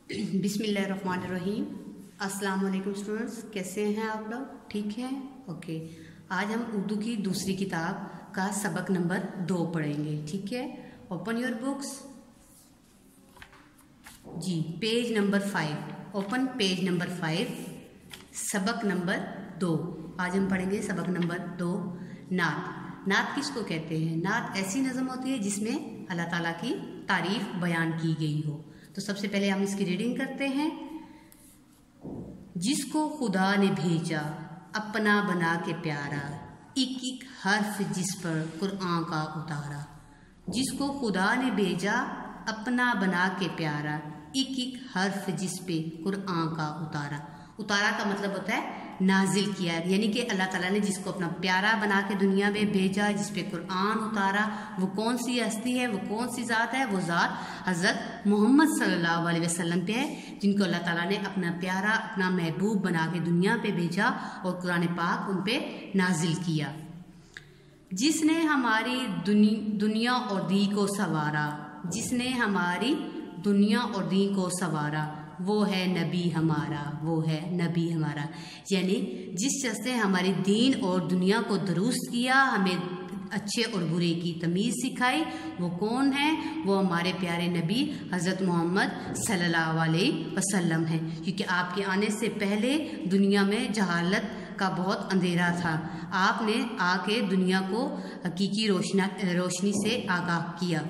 बिस्मिल्लाहिर्रहमानिर्रहीम। अस्सलाम वालेकुम स्टूडेंट्स, कैसे हैं आप लोग? ठीक हैं? ओके। आज हम उर्दू की दूसरी किताब का सबक नंबर 2 पढ़ेंगे। ठीक है, ओपन योर बुक्स जी। Page number 5, open page number 5, सबक नंबर 2। आज हम पढ़ेंगे सबक नंबर 2, नात। नात किसको कहते हैं? नात ऐसी नज़म होती है जिसमें अल्लाह ताला की तारीफ बयान की गई हो। तो सबसे पहले हम इसकी रीडिंग करते हैं। जिसको खुदा ने भेजा अपना बना के प्यारा, एक एक हर्फ जिस पर कुरान का उतारा। जिसको खुदा ने भेजा अपना बना के प्यारा, एक एक हर्फ जिस पे कुरान का उतारा। उतारा का मतलब होता है नाजिल किया, यानी कि अल्लाह ताला ने जिसको अपना प्यारा बना के दुनिया में भेजा, जिस पे कुरान उतारा, वो कौन सी हस्ती है, वो कौन सी ज़ात है? वो ज़ात हज़रत मोहम्मद सल्लल्लाहु अलैहि वसल्लम पे है, जिनको अल्लाह ताला ने अपना प्यारा, अपना महबूब बना के दुनिया पे भेजा और कुरान पाक उन पे नाजिल किया। जिसने हमारी दुनिया और दी को संवारा, जिसने हमारी दुनिया और दी को संवारा, वो है नबी हमारा, वो है नबी हमारा। यानी जिस शख्स ने हमारी दीन और दुनिया को दुरुस्त किया, हमें अच्छे और बुरे की तमीज़ सिखाई, वो कौन है? वो हमारे प्यारे नबी हज़रत मोहम्मद सल्लल्लाहु अलैहि वसल्लम हैं। क्योंकि आपके आने से पहले दुनिया में जहालत का बहुत अंधेरा था। आपने आके दुनिया को हकीकी रोशनी से आगाह किया।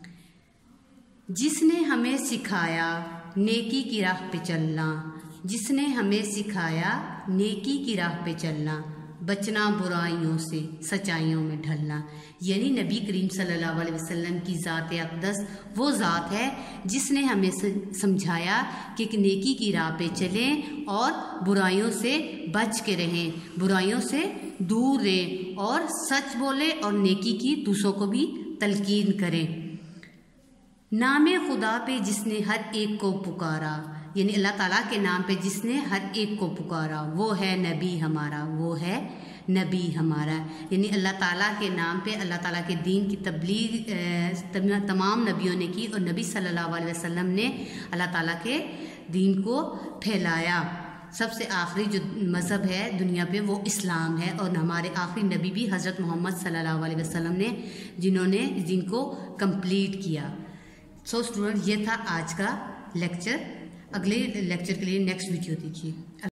जिसने हमें सिखाया नेकी की राह पे चलना, जिसने हमें सिखाया नेकी की राह पे चलना, बचना बुराइयों से सच्चाइयों में ढलना। यानी नबी करीम सल्लल्लाहु अलैहि वसल्लम की ज़ात अक़दस वो ज़ात है जिसने हमें समझाया कि नेकी की राह पे चलें और बुराइयों से बच के रहें, बुराइयों से दूर रहें और सच बोलें और नेकी की दूसरों को भी तलकीन करें। नामे खुदा पे जिसने हर एक को पुकारा, यानी अल्लाह ताला के नाम पे जिसने हर एक को पुकारा, वो है नबी हमारा, वो है नबी हमारा। यानी अल्लाह ताला के नाम पे अल्लाह ताला के दीन की तबलीग तमाम नबियों ने की और नबी सल्लल्लाहु अलैहि वसल्लम ने अल्लाह ताला के दीन को फैलाया। सबसे आखिरी जो मज़हब है दुनिया पे वो इस्लाम है और हमारे आखिरी नबी भी हज़रत मोहम्मद सल्लल्लाहु अलैहि वसल्लम ने, जिन्होंने इस दीन को कंप्लीट किया। सो स्टूडेंट, ये था आज का लेक्चर। अगले लेक्चर के लिए नेक्स्ट वीडियो दीजिए।